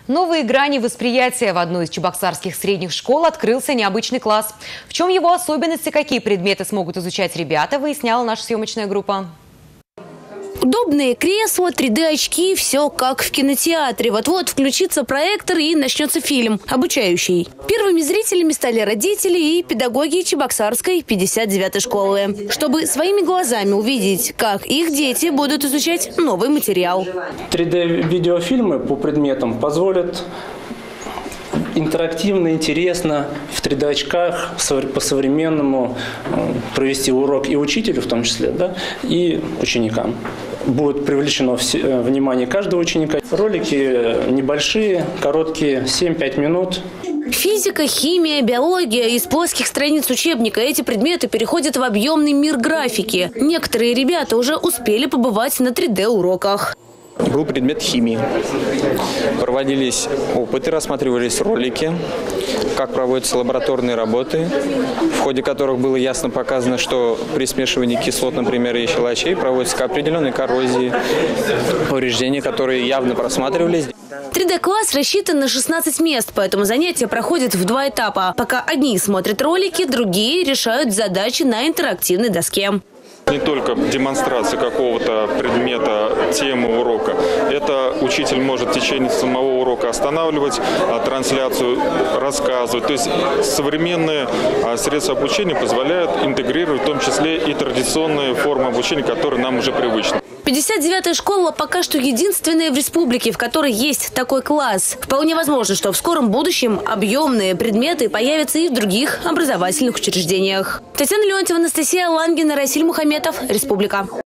Новые грани восприятия. В одной из чебоксарских средних школ открылся необычный класс. В чем его особенности, какие предметы смогут изучать ребята, выясняла наша съемочная группа. Удобные кресла, 3D-очки – все как в кинотеатре. Вот-вот включится проектор и начнется фильм обучающий. Первыми зрителями стали родители и педагоги Чебоксарской 59-й школы, чтобы своими глазами увидеть, как их дети будут изучать новый материал. 3D-видеофильмы по предметам позволят интерактивно, интересно, в 3D-очках, по-современному провести урок и учителю в том числе, да, и ученикам. Будет привлечено внимание каждого ученика. Ролики небольшие, короткие, 7-5 минут. Физика, химия, биология. Из плоских страниц учебника эти предметы переходят в объемный мир графики. Некоторые ребята уже успели побывать на 3D-уроках. Был предмет химии. Проводились опыты, рассматривались ролики, как проводятся лабораторные работы, в ходе которых было ясно показано, что при смешивании кислот, например, и щелочей проводятся к определенной коррозии, повреждения, которые явно просматривались. 3D-класс рассчитан на 16 мест, поэтому занятия проходят в 2 этапа. Пока одни смотрят ролики, другие решают задачи на интерактивной доске. Не только демонстрация какого-то предмета, темы урока. Это учитель может в течение самого урока останавливать трансляцию, рассказывать. То есть современные средства обучения позволяют интегрировать в том числе и традиционные формы обучения, которые нам уже привычны. 59-я школа пока что единственная в республике, в которой есть такой класс. Вполне возможно, что в скором будущем объемные предметы появятся и в других образовательных учреждениях. Татьяна Леонтьева, Анастасия Лангина, Расиль Мухаметов, Республика.